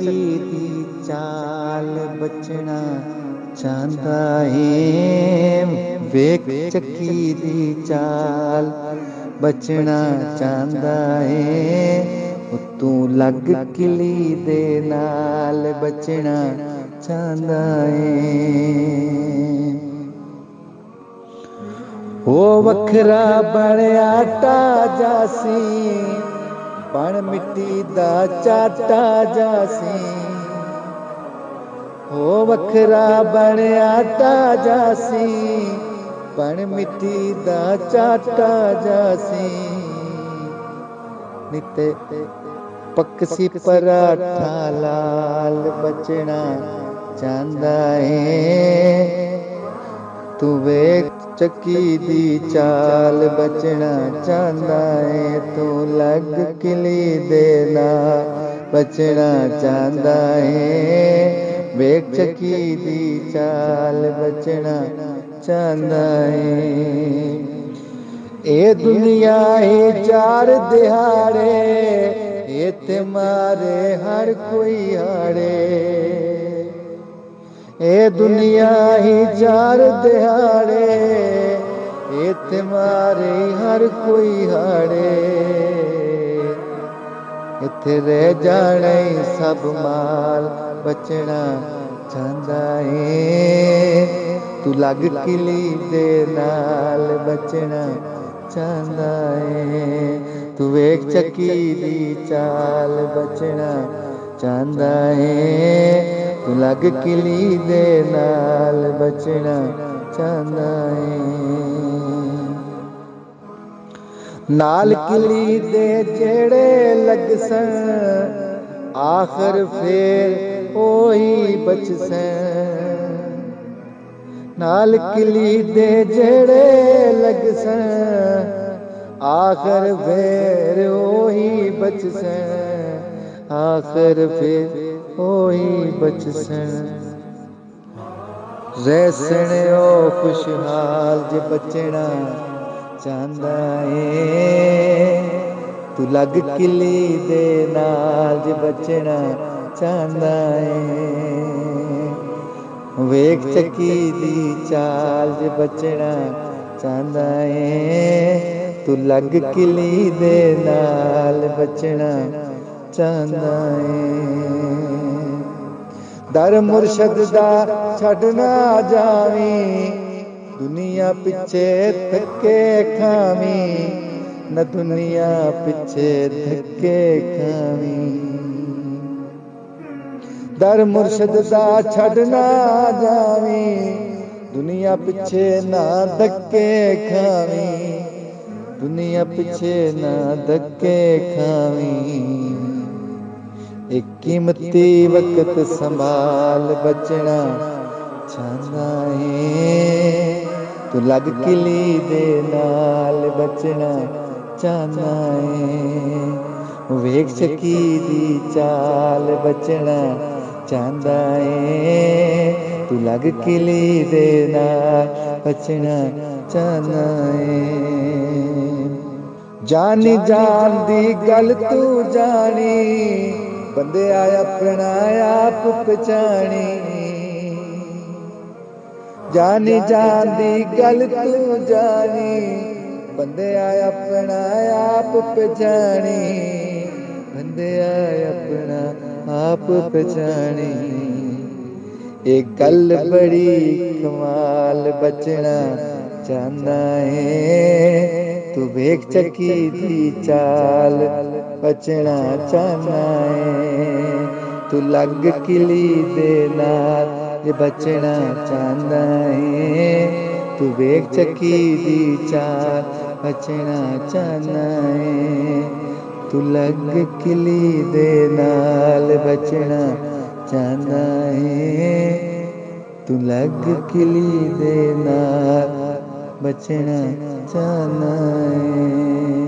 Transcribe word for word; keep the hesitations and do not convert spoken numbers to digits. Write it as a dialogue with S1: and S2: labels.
S1: ਚੱਕੀ ਦੀ ਚਾਲ ਬਚਣਾ ਚਾਹੁੰਦਾ ਏ, ਵੇਖ ਚੱਕੀ ਦੀ ਚਾਲ ਬਚਣਾ ਚਾਹੁੰਦਾ ਏ, ਤੂੰ ਲੱਗ ਕਿਲੀ ਦੇ ਨਾਲ ਬਚਣਾ ਚਾਹੁੰਦਾ ਏ। ਉਹ ਵੱਖਰਾ ਬਣਿਆ ਟਾਜਾ ਸੀ, ਬਣ ਮਿੱਟੀ ਦਾ ਚਾਟਾ ਜਾਸੀ। ਉਹ ਵੱਖਰਾ ਬਣਿਆ ਟਾਜਾ ਸੀ, ਬਣ ਮਿੱਟੀ ਦਾ ਚਾਟਾ ਜਾਸੀ। ਨਿੱਤੇ ਪੱਕਸੀ ਪਰਾਠਾ ਲਾਲ ਬਚਣਾ ਚਾਹੁੰਦਾ ਏ, ਤੂੰ ਵੇਖ ਚੱਕੀ ਦੀ ਚਾਲ ਬਚਣਾ ਚਾਹੁੰਦਾ ਏ, ਤੂੰ ਲੱਗ ਕਿਲੀ ਦੇ ਨਾਲ ਬਚਣਾ ਚਾਹੁੰਦਾ ਏ, ਵੇਖ ਚੱਕੀ ਦੀ ਚਾਲ ਬਚਣਾ ਚਾਹੁੰਦਾ ਏ। ਇਹ ਦੁਨੀਆ ਹੀ ਚਾਰ ਦਿਹਾੜੇ, ਇੱਥੇ ਮਾਰੇ ਹਰ ਕੋਈ ਹਾੜੇ। ਇਹ ਦੁਨੀਆ ਹੀ ਚਾਰ ਦਿਹਾੜੇ, ਇੱਥੇ ਮਾਰੇ ਹਰ ਕੋਈ ਹਾੜੇ। ਇੱਥੇ ਰਹਿ ਜਾਣੇ ਸਭ ਮਾਲ ਬਚਣਾ ਚਾਹੁੰਦਾ ਏ, ਤੂੰ ਲੱਗ ਕਿਲੀ ਦੇ ਨਾਲ ਬਚਣਾ ਚਾਹੁੰਦਾ ਏ, ਤੂੰ ਵੇਖ ਚੱਕੀ ਦੀ ਚਾਲ ਬਚਣਾ ਚਾਹੁੰਦਾ ਏ, ਤੂੰ ਲੱਗ ਕਿਲੀ ਦੇ ਨਾਲ ਬਚਣਾ ਚਾਹੁੰਦਾ ਏ। ਨਾਲ ਕਿਲੀ ਦੇ ਜਿਹੜੇ ਲੱਗਸਨ, ਆਖਰ ਫੇਰ ਉਹੀ ਬਚਸਨ। ਨਾਲ ਕਿਲੀ ਦੇ ਜਿਹੜੇ ਲੱਗਸਨ, ਆਖਰ ਫੇਰ ਉਹੀ ਬਚਸਨ, ਆਖਰ ਫੇਰ ਉਹੀ ਬਚਸਨ। ਰਹਿਸਣ ਉਹ ਖੁਸ਼ਹਾਲ ਜੇ ਬਚਣਾ ਚਾਹੁੰਦਾ ਏ, ਤੂੰ ਲੱਗ ਕਿਲੀ ਦੇ ਨਾਲ ਜੇ ਬਚਣਾ ਚਾਹੁੰਦਾ ਏ, ਵੇਖ ਚੱਕੀ ਦੀ ਚਾਲ ਜੇ ਬਚਣਾ ਚਾਹੁੰਦਾ ਏ, ਤੂੰ ਲੱਗ ਕਿਲੀ ਦੇ ਨਾਲ ਬਚਣਾ ਚਾਹੁੰਦਾ ਏ। ਦਰ ਮੁਰਸ਼ਦ ਦਾ ਛੱਡ ਨਾ ਜਾਵੀਂ, ਦੁਨੀਆ ਪਿੱਛੇ ਧੱਕੇ ਖਾਵੀਂ, ਨਾ ਦੁਨੀਆ ਪਿੱਛੇ ਧੱਕੇ ਖਾਵੀਂ। ਦਰ ਮੁਰਸ਼ਦ ਦਾ ਛੱਡ ਨਾ ਜਾਵੀਂ, ਦੁਨੀਆ ਪਿੱਛੇ ਨਾ ਧੱਕੇ ਖਾਵੀਂ, ਦੁਨੀਆ ਪਿੱਛੇ ਨਾ ਧੱਕੇ ਖਾਵੀਂ। ਇੱਕ ਕੀਮਤੀ ਵਕਤ ਸੰਭਾਲ ਬਚਣਾ ਚਾਹੁੰਦਾ ਏ, ਤੂੰ ਲੱਗ ਕਿਲੀ ਦੇ ਨਾਲ ਬਚਣਾ ਚਾਹੁੰਦਾ ਏ, ਵੇਖ ਚੱਕੀ ਦੀ ਚਾਲ ਬਚਣਾ ਚਾਹੁੰਦਾ ਏ, ਤੂੰ ਲੱਗ ਕਿਲੀ ਦੇ ਨਾਲ ਬਚਣਾ ਚਾਹੁੰਦਾ ਏ। ਜਾਨੀ ਜਾਨ ਦੀ ਗੱਲ ਤੂੰ ਜਾਣੀ, ਬੰਦਿਆ ਆਪਣਾ ਆਪ ਪਛਾਣੀ। ਜਾਨੀ ਜਾਨ ਦੀ ਗੱਲ ਤੂੰ ਜਾਣੀ, ਬੰਦਿਆ ਆਪਣਾ ਆਪ ਪਛਾਣੀ, ਬੰਦਿਆ ਆਪਣਾ ਆਪ ਪਛਾਣੀ। ਇਹ ਗੱਲ ਬੜੀ ਕਮਾਲ ਬਚਣਾ ਚਾਹੁੰਦਾ ਏ, ਤੂੰ ਵੇਖ ਚੱਕੀ ਦੀ ਚਾਲ ਬਚਣਾ ਚਾਹੁੰਦਾ ਏ, ਤੂੰ ਲੱਗ ਕਿਲੀ ਦੇ ਨਾਲ ਜੇ ਬਚਣਾ ਚਾਹੁੰਦਾ ਏ, ਤੂੰ ਵੇਖ ਚੱਕੀ ਦੀ ਚਾਲ ਬਚਣਾ ਚਾਹੁੰਦਾ ਏ, ਤੂੰ ਲੱਗ ਕਿਲੀ ਦੇ ਨਾਲ ਬਚਣਾ ਚਾਹੁੰਦਾ ਏ, ਤੂੰ ਲੱਗ ਕਿਲੀ ਦੇ ਨਾਲ ਬਚਣਾ ਚਾਹੁੰਦਾ ਏ।